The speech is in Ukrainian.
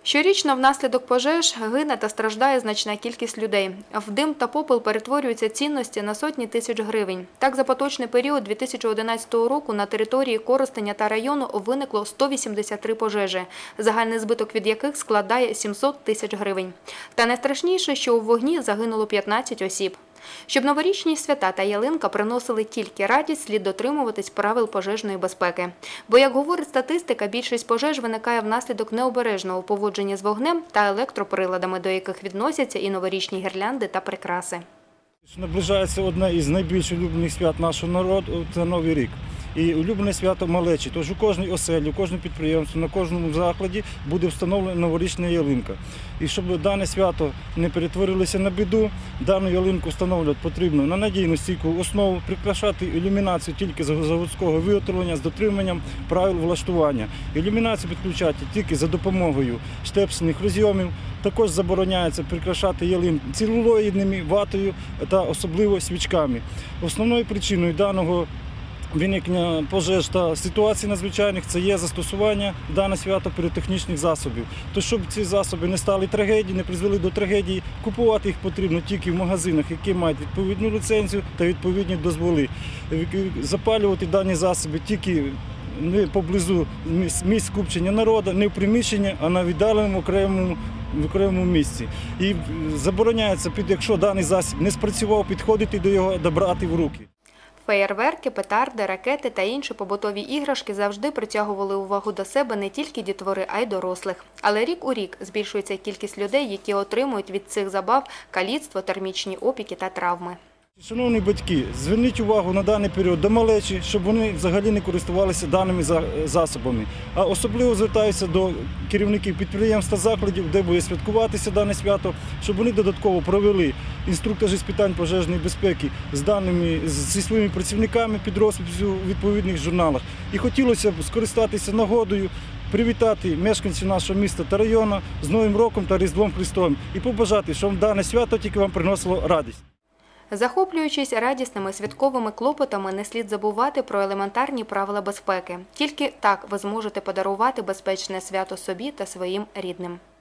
Щорічно внаслідок пожеж гине та страждає значна кількість людей. В дим та попел перетворюються цінності на сотні тисяч гривень. Так, за поточний період 2011 року на території Коростеня та району виникло 183 пожежі, загальний збиток від яких складає 700 тисяч гривень. Та найстрашніше, що у вогні загинуло 15 осіб. Щоб новорічні свята та ялинка приносили тільки радість, слід дотримуватись правил пожежної безпеки. Бо, як говорить статистика, більшість пожеж виникає внаслідок необережного поводження з вогнем та електроприладами, до яких відносяться і новорічні гірлянди та прикраси. Наближається одне із найбільш улюблених свят нашого народу – це Новий рік. І улюблене свято малечі. Тож у кожній оселі, у кожному підприємстві, на кожному закладі буде встановлена новорічна ялинка. І щоб дане свято не перетворилося на біду, дану ялинку встановлювати потрібно на надійну стійку основу, прикрашати ілюмінацію тільки з заводського виготовлення з дотриманням правил влаштування. Ілюмінацію підключати тільки за допомогою штепсельних розйомів. Також забороняється прикрашати ялинку целулоїдними, ватою та особливо свічками. Основною причиною даного виникнення пожеж та ситуацій надзвичайних – це є застосування дане свято піротехнічних засобів. То, щоб ці засоби не стали трагедією, не призвели до трагедії, купувати їх потрібно тільки в магазинах, які мають відповідну ліцензію та відповідні дозволи. Запалювати дані засоби тільки не поблизу місць скупчення народу, не в приміщенні, а на віддаленому окремому місці. І забороняється, якщо даний засіб не спрацював, підходити до його та брати в руки. Феєрверки, петарди, ракети та інші побутові іграшки завжди притягували увагу до себе не тільки дітвори, а й дорослих. Але рік у рік збільшується кількість людей, які отримують від цих забав каліцтво, термічні опіки та травми. Шановні батьки, зверніть увагу на даний період до малечі, щоб вони взагалі не користувалися даними засобами. А особливо звертаюся до керівників підприємств та закладів, де буде святкуватися дане свято, щоб вони додатково провели інструктажі з питань пожежної безпеки зі своїми працівниками під розписю у відповідних журналах. І хотілося б скористатися нагодою, привітати мешканців нашого міста та району з Новим роком та Різдвом Христовим і побажати, щоб дане свято тільки вам приносило радість. Захоплюючись радісними святковими клопотами, не слід забувати про елементарні правила безпеки. Тільки так ви зможете подарувати безпечне свято собі та своїм рідним.